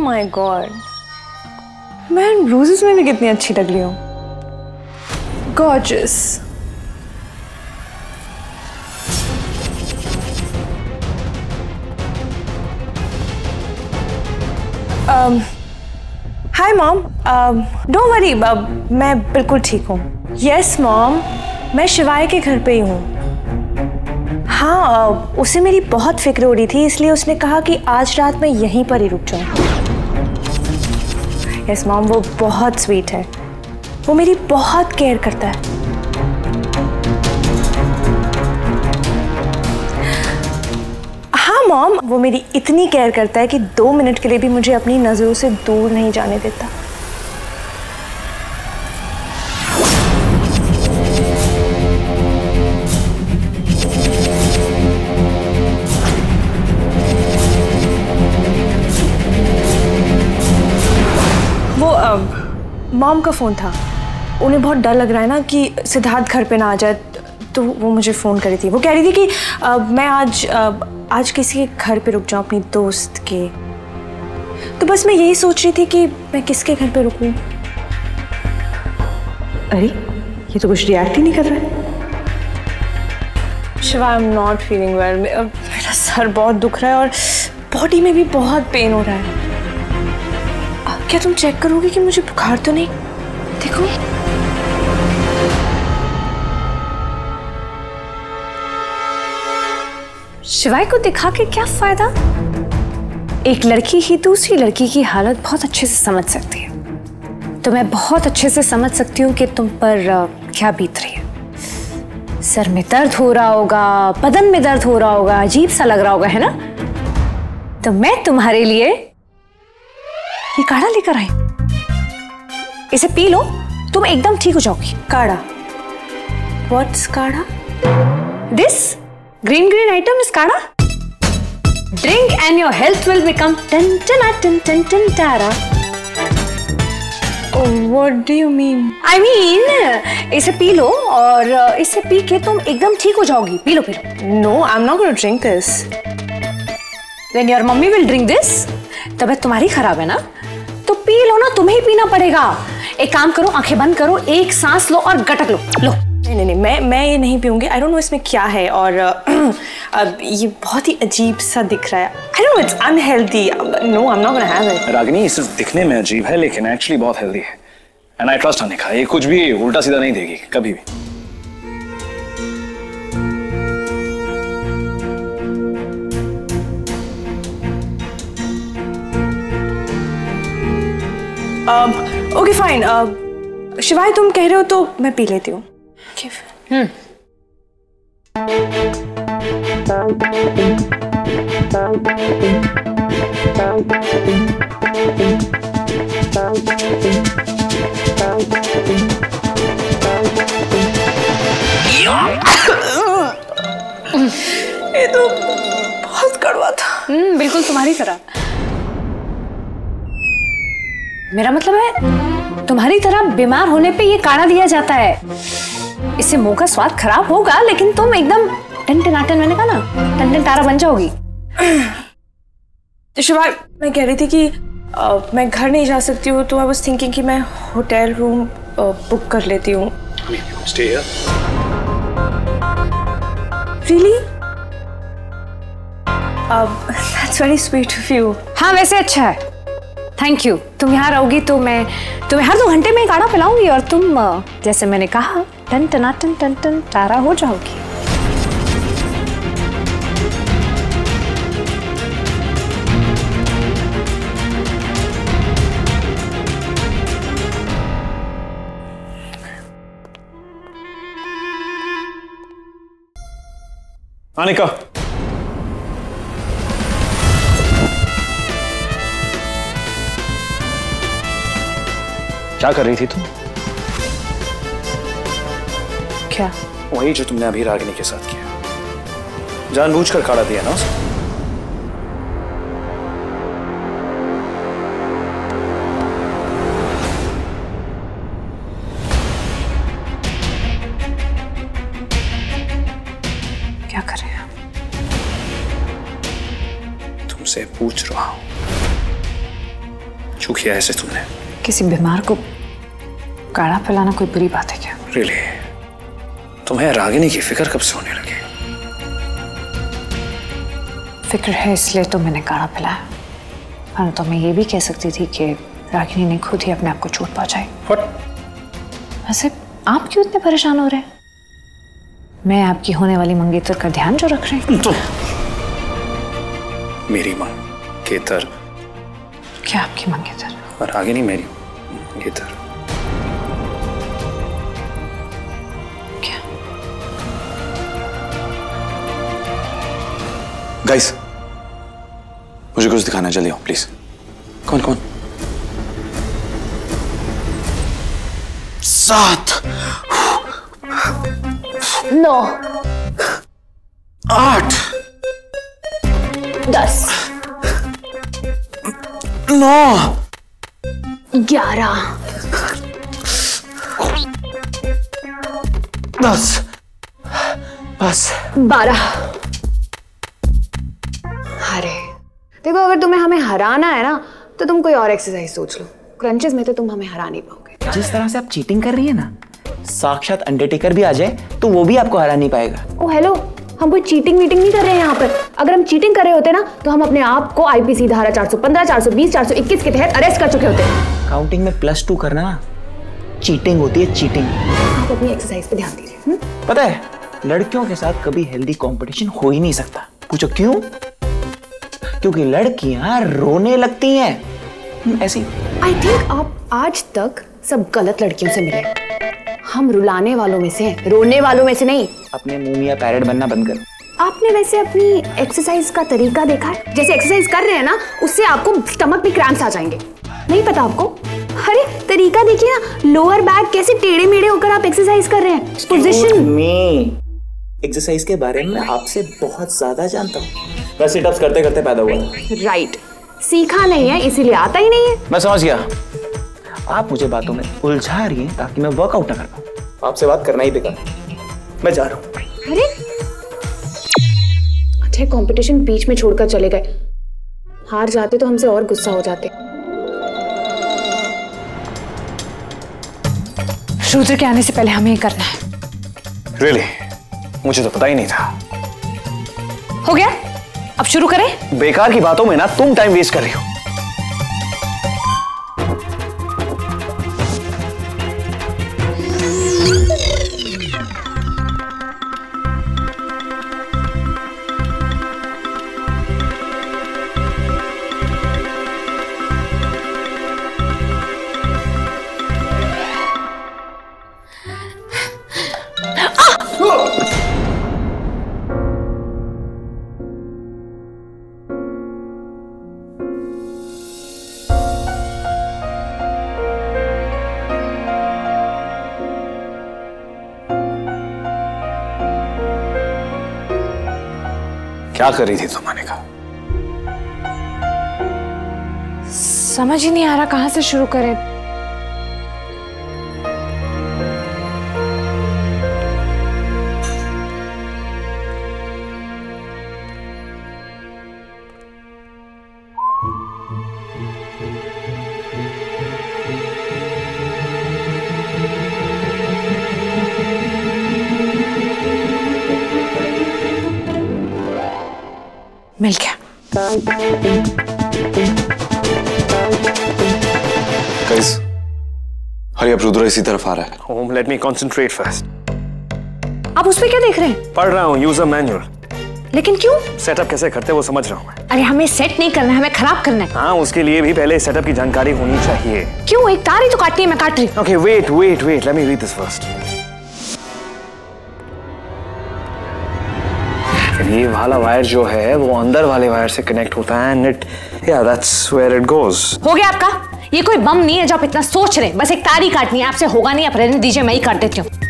My God, मैं roses में भी कितनी अच्छी लग रही हूँ। Gorgeous. Hi mom, don't worry, मैं बिल्कुल ठीक हूँ। यस मॉम, मैं शिवाय के घर पे ही हूँ। हाँ, उसे मेरी बहुत फिक्र हो रही थी, इसलिए उसने कहा कि आज रात मैं यहीं पर ही रुक जाऊँ। यस मॉम, वो बहुत स्वीट है, वो मेरी बहुत केयर करता है। हाँ मॉम, वो मेरी इतनी केयर करता है कि 2 मिनट के लिए भी मुझे अपनी नजरों से दूर नहीं जाने देता। मॉम का फ़ोन था, उन्हें बहुत डर लग रहा है ना कि सिद्धार्थ घर पे ना आ जाए, तो वो मुझे फ़ोन करी थी। वो कह रही थी कि मैं आज किसी के घर पे रुक जाऊं, अपनी दोस्त के। तो बस मैं यही सोच रही थी कि मैं किसके घर पे रुकूं। अरे ये तो कुछ रिएक्ट ही नहीं कर रहा है। Shiva, I am not feeling well. मेरा सर बहुत दुख रहा है और बॉडी में भी बहुत पेन हो रहा है। क्या तुम चेक करोगे कि मुझे बुखार तो नहीं? देखो। शिवाय को दिखा के क्या फायदा? एक लड़की ही दूसरी लड़की की हालत बहुत अच्छे से समझ सकती है, तो मैं बहुत अच्छे से समझ सकती हूँ कि तुम पर क्या बीत रही है। सर में दर्द हो रहा होगा, बदन में दर्द हो रहा होगा, अजीब सा लग रहा होगा, है ना? तो मैं तुम्हारे लिए ये काढ़ा लेकर आई, इसे पी लो, तुम एकदम ठीक हो जाओगी। काढ़ा? What's kadha? This green item is काढ़ा. Drink and your health will become tara. Oh, what do you mean? I mean, इसे पी लो और इसे पी के तुम एकदम ठीक हो जाओगी। पी लो पी लो। No, I'm not going to drink this. Then your mummy will drink this. तबीयत तुम्हारी खराब है ना, तो पी लो ना, तुम्हें ही पीना पड़ेगा। एक काम करो, आंखें बंद करो, एक सांस लो और गटक लो। लो। नहीं, मैं ये नहीं पीऊंगी। आई डोंट नो इसमें क्या है, और अब ये बहुत ही अजीब सा दिख रहा है। I don't know, it's unhealthy. No, I am not gonna have it. Ragini, ये सिर्फ दिखने में अजीब है, लेकिन एक्चुअली बहुत हेल्दी है। एंड आई ट्रस्ट अनिका, ये कुछ भी उल्टा सीधा नहीं देगी कभी भी। Okay fine. शिवाय तुम कह रहे हो तो मैं पी लेती हूँ। ये तो बहुत कड़वा था। बिल्कुल तुम्हारी तरह। मेरा मतलब है तुम्हारी तरह बीमार होने पे ये काढ़ा दिया जाता है। इससे मुंह का स्वाद खराब होगा, लेकिन तुम एकदम टन-टनाटन, मैंने कहा ना, टन-टन-तारा बन जाओगी। शिवाय, मैं कह रही थी कि मैं घर नहीं जा सकती हूँ, तो आई वाज थिंकिंग कि मैं होटल रूम बुक कर लेती हूँ। Stay here. Really? That's very sweet of you. हाँ, वैसे अच्छा है, थैंक यू। तुम यहाँ रहोगी तो मैं तुम्हें हर 2 घंटे में काढ़ा पिलाऊंगी और तुम जैसे मैंने कहा टन-टनाटन टन-टन-तारा हो जाओगी। अनिका, क्या कर रही थी तुम? क्या? वही जो तुमने अभी रागिनी के साथ किया। जानबूझकर काढ़ा दिया ना उसे। क्या कर रहे हैं? तुमसे पूछ रहा हूं। क्यों किया ऐसे तुमने? किसी बीमार को काढ़ा पिलाना कोई बुरी बात है क्या? Really? तुम्हें रागिनी की फिक्र कब से होने लगी? फिक्र है इसलिए तो मैंने काढ़ा पिलाया, वरना तो मैं ये भी कह सकती थी कि रागिनी ने खुद ही अपने आप को चोट पहुंचाई। What? वैसे आप क्यों इतने परेशान हो रहे हैं? मैं आपकी होने वाली मंगेतर का ध्यान जो रख रहे हैं। तो मेरी मंगेतर? क्या आपकी मंगेतर? और रागिनी मेरी मंगेतर? क्या? गाइस, मुझे कुछ दिखाना है, जल्दी आओ प्लीज। कौन कौन? 7 9 8 10 9 11 10 बस 12। अरे देखो, अगर तुम्हें हमें हराना है ना तो तुम कोई और एक्सरसाइज सोच लो। क्रंचेस में तो तुम हमें हरा नहीं पाओगे। जिस तरह से आप चीटिंग कर रही है ना, साक्षात अंडरटेकर भी आ जाए तो वो भी आपको हरा नहीं पाएगा। ओ हेलो, हम कोई चीटिंग मीटिंग नहीं कर रहे हैं यहाँ पर। अगर हम चीटिंग कर रहे होते ना तो हम अपने आप को आईपीसी धारा 415, 420, 421 के तहत अरेस्ट कर चुके होते। काउंटिंग में +2 करना ना चीटिंग होती है, चीटिंग। आप अपनी एक्सरसाइज पे ध्यान दीजिए। पता है, लड़कियों के साथ कभी हेल्दी कंपटीशन हो ही नहीं सकता। पूछो क्यों? क्योंकि लड़कियां रोने लगती हैं ऐसी। आई थिंक आप आज तक सब गलत लड़कियों से मिले। हम रुलाने वालों में से हैं, रोने वालों में से नहीं। अपने मुंह में पैरेट बनना बंद कर। आपने वैसे अपनी एक्सरसाइज का तरीका देखा है? जैसे एक्सरसाइज कर रहे हैं ना, उससे आपको स्टमक में क्रैम्प्स आ जाएंगे। नहीं पता आपको? अरे तरीका देखिए ना, लोअर बैक कैसे टेढ़े मेढ़े होकर आप एक्सरसाइज कर रहे हैं। पोजीशन में एक्सरसाइज के बारे में आपसे बहुत ज्यादा जानता हूँ। मैं सिटअप्स करते करते पैदा हुआ था। राइट, सीखा नहीं है इसीलिए आता ही नहीं है। मैं समझ गया, आप मुझे बातों में उलझा रही हैं ताकि मैं वर्कआउट ना कर पाऊं। आपसे बात करना ही बेकार। मैं जा रहा हूं। अरे अच्छा, कंपटीशन बीच में छोड़कर चले गए। हार जाते तो हमसे और गुस्सा हो जाते। रुद्र के आने से पहले हमें ही करना है। Really? मुझे तो पता ही नहीं था। हो गया, अब शुरू करें? बेकार की बातों में ना तुम टाइम वेस्ट कर रही हो। क्या कर रही थी तुम अनिका? समझ ही नहीं आ रहा कहां से शुरू करें। मिल गया। गाइस, हरी अब रुद्र इसी तरफ आ रहा है। Home, let me concentrate first. आप उस पे क्या देख रहे हैं? पढ़ रहा हूँ यूजर मैनुअल। लेकिन क्यों? सेटअप कैसे करते हैं वो समझ रहा हूँ मैं। अरे हमें सेट नहीं करना है, हमें खराब करना है। हाँ, उसके लिए भी पहले सेटअप की जानकारी होनी चाहिए। क्यों? एक तार ही तो काटनी है, मैं काट रही हूँ। Okay, wait. Let me read this first. ये वाला वायर जो है वो अंदर वाले वायर से कनेक्ट होता है and that's where it goes. हो गया आपका? ये कोई बम नहीं है जो आप इतना सोच रहे हैं। बस एक तार ही काटनी है। आपसे होगा नहीं, आप रहने दीजिए, मैं ही काट देती हूँ।